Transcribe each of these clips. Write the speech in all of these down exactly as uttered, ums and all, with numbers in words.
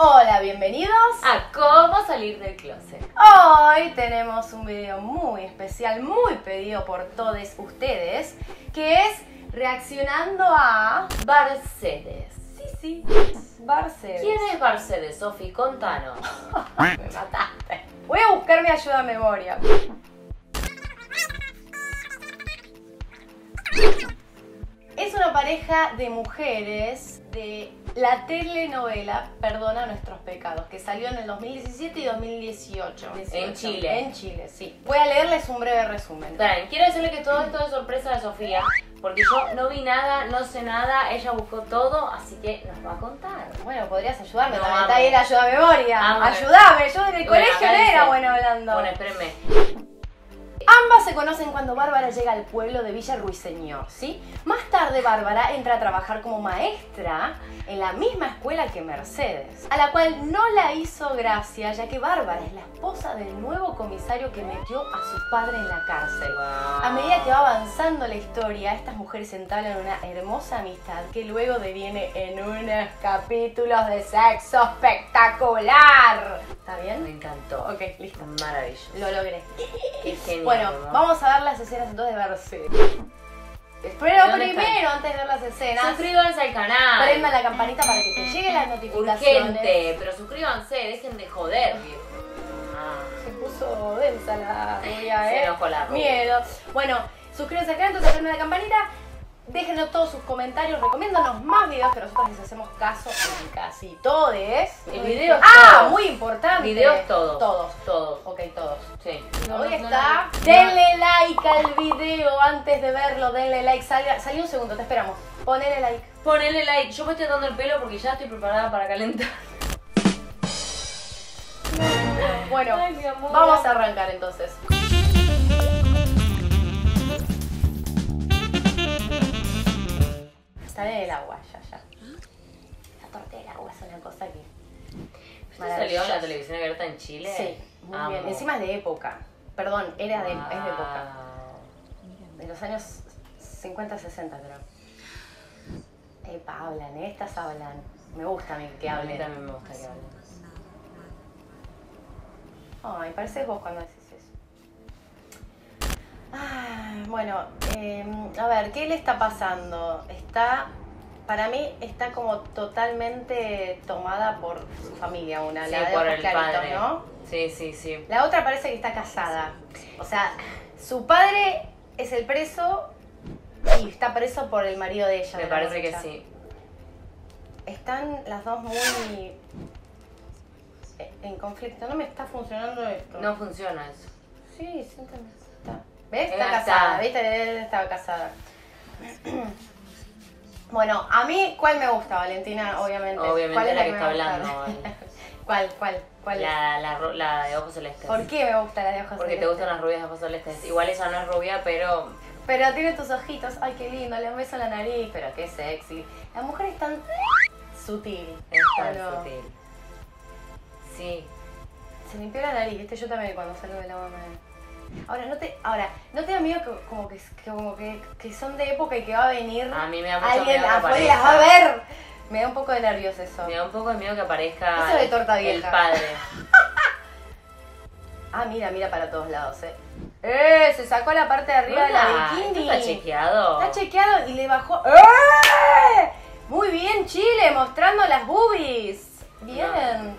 Hola, bienvenidos a Cómo Salir del Closet. Hoy tenemos un video muy especial, muy pedido por todos ustedes, que es reaccionando a Barcedes. Sí, sí, Barcedes. ¿Quién es Barcedes, Sofi? Contanos. Me mataste. Voy a buscar mi ayuda a memoria. Es una pareja de mujeres de la telenovela Perdona Nuestros Pecados, que salió en el dos mil diecisiete y dos mil dieciocho. En Chile. En Chile, sí. Voy a leerles un breve resumen. Bien, quiero decirle que todo esto es sorpresa de Sofía, porque yo no vi nada, no sé nada, ella buscó todo, así que nos va a contar. Bueno, podrías ayudarme, No, también amo. está ahí la ayuda a memoria. Amo. Ayúdame, yo en el Bueno, colegio acá no era dice- bueno hablando. Bueno, espérenme. Ambas se conocen cuando Bárbara llega al pueblo de Villa Ruiseñor, ¿sí? Más tarde Bárbara entra a trabajar como maestra en la misma escuela que Mercedes, a la cual no la hizo gracia, ya que Bárbara es la esposa del nuevo comisario que metió a su padre en la cárcel. A medida que va avanzando la historia, estas mujeres entablan una hermosa amistad que luego deviene en unos capítulos de sexo espectacular. ¿Está Me bien? encantó. Ok, listo. Maravilloso. Lo logré. Qué genial. Bueno, amor. vamos a ver las escenas entonces de Mercedes. Pero ¿Dónde primero, están? antes de ver las escenas, Suscríbanse al canal. prenda la campanita para que te lleguen las notificaciones. Urgente, pero suscríbanse, dejen de joder, viejo. Ah. Se puso densa la rubia, Se ¿eh? enojó la rubia. Miedo. Bueno, suscríbanse al canal, entonces prenda la campanita. Déjenos todos sus comentarios, recomiéndanos más videos que nosotros les hacemos caso en casi todos. El video Ah, todos. muy importante. Videos todos. Todos. Todos. Ok, todos. Sí. Hoy está. Denle like al video antes de verlo, denle like. Salga, salí un segundo, te esperamos. Ponele like. Ponele like. Yo me estoy dando el pelo porque ya estoy preparada para calentar. Bueno, Ay, mi amor. vamos a arrancar entonces. Está en el agua, ya, ya. La torta del agua es una cosa que... ¿Esto salió en la televisión abierta en Chile? Sí, muy Amo. bien. Encima es de época. Perdón, era de, Wow. es de época. De los años cincuenta, sesenta, creo. Epa, hablan, ¿eh? Estas hablan. Me gusta a mí que A mí hablen. también me gusta que hablen. Ay, pareces vos cuando decís eso. Ah, bueno, eh, a ver, ¿qué le está pasando? Está, para mí, está como totalmente tomada por su familia una, Sí, la de por ojos el claritos, padre. ¿no? Sí, sí, sí. La otra parece que está casada. O sea, su padre es el preso y está preso por el marido de ella. Me de la parece que muchacha. sí. Están las dos muy en conflicto. No me está funcionando esto. No funciona eso. Sí, siéntame. Está. ¿Ves? Eh, Está está. casada, ¿viste? Estaba casada. Bueno, a mí, ¿cuál me gusta, Valentina? Obviamente. Obviamente ¿Cuál es la que me está gusta? hablando, vale. ¿Cuál, cuál, cuál es? La, la, ru- la de ojos celestes. ¿Por qué me gusta la de ojos Porque te celestes? gustan las rubias de ojos celestes. Igual ella no es rubia, pero Pero tiene tus ojitos, ay qué lindo, le beso en la nariz, pero qué sexy. La mujer es tan sutil. es tan ¿o no? sutil. Sí. Se limpió la nariz, viste, yo también cuando salgo del agua me... Ahora, ¿no te, ahora, ¿no te da miedo que, como, que, que- como que, que son de época y que va a venir A mí me da mucho alguien miedo que afuera y las va a aparezca. ver? Me da un poco de nervios eso. Me da un poco de miedo que aparezca Eso de torta el vieja. padre. Ah, mira, mira para todos lados, eh. ¡Eh! Se sacó la parte de arriba de la Hola, bikini. ¿esto está chequeado? Está chequeado y le bajó. ¡Eh! Muy bien, Chile, mostrando las boobies. Bien.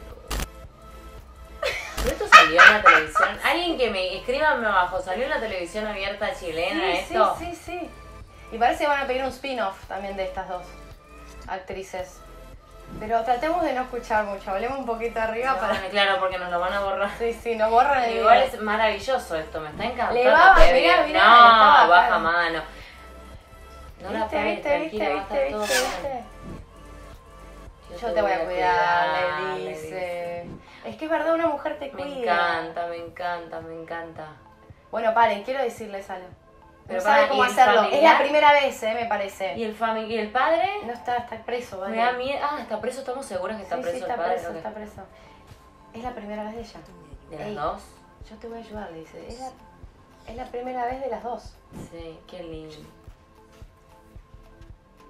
¿Pero esto salió en la televisión? Alguien que me escríbanme abajo, ¿salió en la televisión abierta chilena Sí, esto? sí, sí, sí. Y parece que van a pedir un spin-off también de estas dos actrices. Pero tratemos de no escuchar mucho, hablemos un poquito arriba No, para... claro, porque nos lo van a borrar. Sí, sí, no borran el Igual video. es maravilloso esto, me está encantando. Le va- qué mirá, bien. mirá, no, le está baja bajando. mano. No la ¿Viste, pegues, viste, tranquila, viste, va a estar viste, todo viste, bien. viste? Yo te voy a cuidar, le dice. Es que es verdad, una mujer te Me cuida. encanta, me encanta, me encanta. Bueno, paren, quiero decirles algo. Pero no sabe para, cómo ¿y el hacerlo. Es familiar? la primera vez, eh, me parece. ¿Y el fami y el padre? No está, está preso, ¿vale? Me da miedo. Ah, está preso, estamos seguras que está sí, preso sí, el está padre. preso, ¿no? está preso. Es la primera vez de ella. ¿De las Ey, dos? Yo te voy a ayudar, le dice. Es la, es la primera vez de las dos. Sí, qué lindo.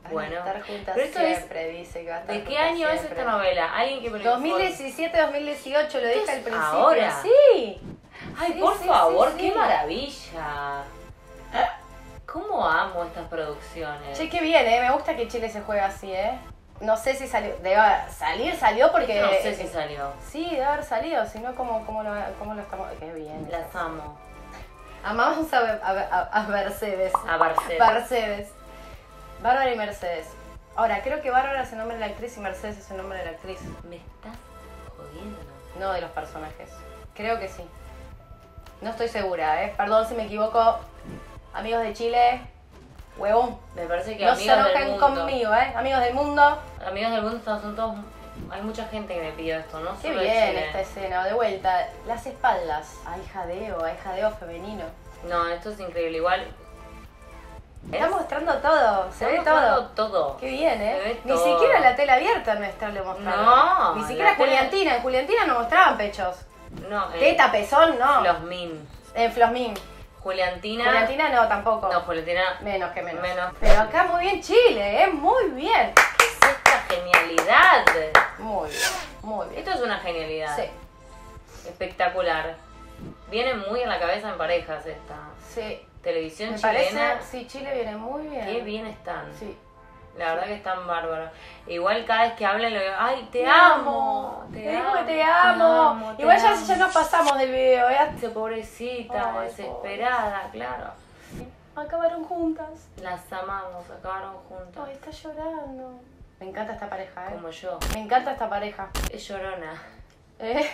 Bueno, Van a estar juntas pero esto es- siempre, dice que va a estar ¿de qué juntas año es siempre. esta novela? Alguien que me lo dos mil informe. diecisiete, dos mil dieciocho, lo dije Esto al es principio. ahora. Sí. Ay, Sí, por sí, favor, sí, qué sí. maravilla. ¿Cómo amo estas producciones? Che, qué bien, ¿eh? Me gusta que Chile se juegue así, ¿eh? No sé si salió. Debe haber- salir, salió porque. No sé si salió. Sí, debe haber salido, si no, ¿cómo, cómo, lo, cómo lo estamos.? Qué bien. Las amo. Amamos a, a, a- a Mercedes. A Barcelos. Mercedes. Bárbara y Mercedes. Ahora, creo que Bárbara es el nombre de la actriz y Mercedes es el nombre de la actriz. Me estás jodiendo. No de los personajes. Creo que sí. No estoy segura, ¿eh? Perdón si me equivoco. Amigos de Chile, huevón. Me parece que No se amigos del enojen mundo. conmigo, ¿eh? Amigos del mundo. Amigos del mundo están- son todos. Hay mucha gente que me pidió esto, ¿no? Qué Solo de bien Chile. esta escena. De vuelta, las espaldas. Hay jadeo, hay jadeo femenino. No, esto es increíble. Igual. Está mostrando todo, se Está ve mostrando todo. todo. Qué bien, ¿eh? Se ve Ni todo. siquiera la tela abierta no está le mostrando. No, Ni siquiera la tela- Juliantina. En Juliantina no mostraban pechos. No, eh, Teta, pezón, no. Los Min. En Flosmin. Juliantina. Juliantina no, tampoco. No, Juliantina. Menos que menos. Menos. Pero acá muy bien Chile, ¿eh? Muy bien. ¿Qué es esta genialidad? Muy bien, muy bien. Esto es una genialidad. Sí, Espectacular. Viene muy en la cabeza en parejas esta. sí. Televisión Me chilena. parece, sí, Chile viene muy bien. Qué bien están. Sí. La verdad que están bárbaros. Igual cada vez que hablan le digo, ay, te, Te amo. amo, Te, te amo. digo que te amo. te Igual ya, amo. ya nos pasamos del video, ¿eh? Dice, pobrecita, Ay, desesperada, claro. Acabaron juntas. Las amamos, acabaron juntas. Ay, está llorando. Me encanta esta pareja, ¿eh? Como yo. Me encanta esta pareja. Es llorona. ¿Eh?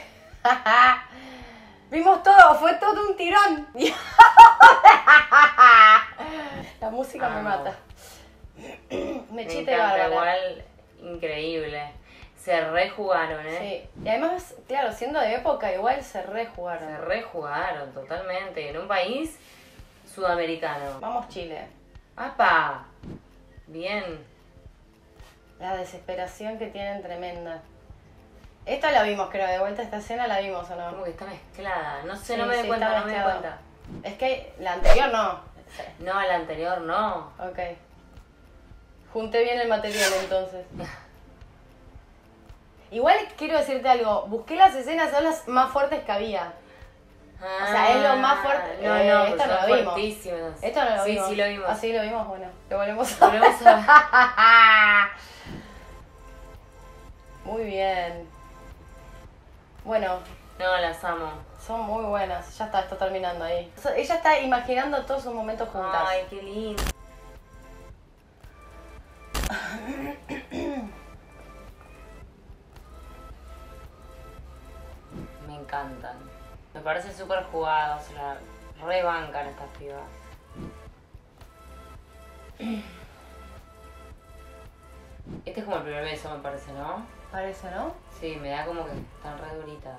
Vimos todo, fue todo un tirón. La música me Amo. mata. Me Mechita y encanta, Bárbara. igual, increíble. Se rejugaron, ¿eh? Sí. Y además, claro, siendo de época, igual se rejugaron. Se rejugaron totalmente. En un país sudamericano. Vamos Chile. ¡Apa! Bien. La desesperación que tienen tremenda. Esta la vimos, creo, de vuelta esta escena la vimos o no. Como que está mezclada. No sé, Sí, no me sí, di cuenta, está no me di mezclado. cuenta. Es que la anterior no. Sí. No, la anterior no. Ok. Junté bien el material entonces. Igual quiero decirte algo, busqué las escenas, son las más fuertes que había. O sea, es lo más fuerte. No, Eh, no, esto pues no son lo vimos. fuertísimas. Esto no lo sí, vimos. Sí, lo vimos. Ah, sí, lo vimos, bueno. Lo volvemos a Volvemos a... Muy bien. Bueno, No, las amo. son muy buenas. Ya está, está terminando ahí. O sea, ella está imaginando todos sus momentos juntas. Ay, qué lindo. Me encantan. Me parece súper jugado, o sea, rebancan estas pibas. Este es como el primer beso, me parece, ¿no? Parece, ¿no? Sí, me da como que están re duritas.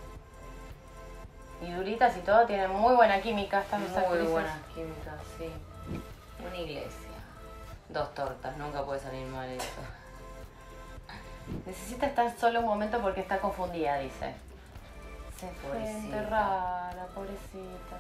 Y duritas y todo, tienen muy buena química estas dos Muy actrices. buenas químicas, sí. Una iglesia. Dos tortas, nunca puede salir mal eso. Necesita estar solo un momento porque está confundida, dice. Se fue Pobrecita. enterrada, la pobrecita.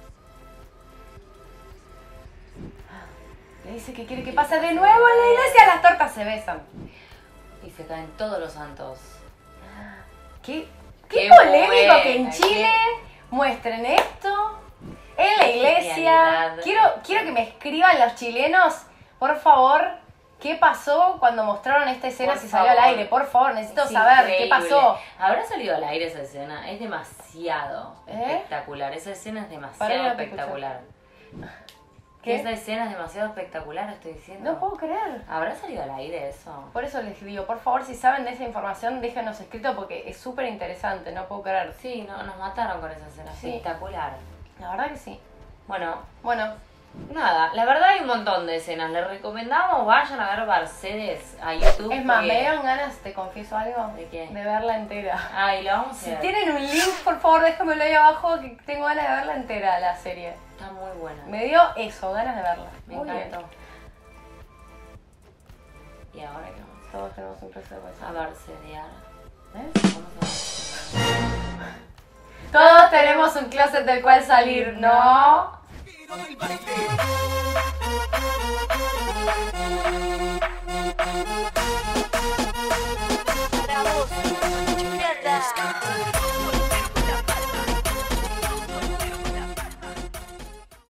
Le dice que quiere que pase de nuevo en la iglesia, las tortas se besan. Y se caen todos los santos. Qué, qué, Qué polémico buena, que en qué- Chile muestren esto en la Qué iglesia. genialidad. Quiero, quiero que me escriban los chilenos, por favor, qué pasó cuando mostraron esta escena, Por si salió al favor. aire. Por favor, necesito Es saber qué increíble. pasó. ¿Habrá salido al aire esa escena? Es demasiado ¿Eh? espectacular. Esa escena es Pará, demasiado no te espectacular. ¿Qué? Esa escena es demasiado espectacular, estoy diciendo. No puedo creer. ¿Habrá salido al aire eso? Por eso les digo, por favor, si saben de esa información, déjenos escrito porque es súper interesante, no puedo creer. Sí, no, nos mataron con esa escena. Sí. Espectacular. La verdad que sí. Bueno, Bueno, nada, la verdad hay un montón de escenas. Les recomendamos, vayan a ver Mercedes a YouTube. es más, porque- me dieron ganas, te confieso algo, ¿De qué? de verla entera. Ay, lo vamos a Si ver. tienen un link, por favor, déjamelo ahí abajo que tengo ganas de verla entera, la serie. Está muy buena. Me dio eso, ganas de verla. Me Muy bien. encantó. ¿Y ahora qué vamos Todos tenemos un precio de a WhatsApp. hacer? A Mercedear. ¿Eh? Vamos a Mercedear. Todos tenemos un closet del cual salir, ¿no? Quiero del baile. Para vos, chulada.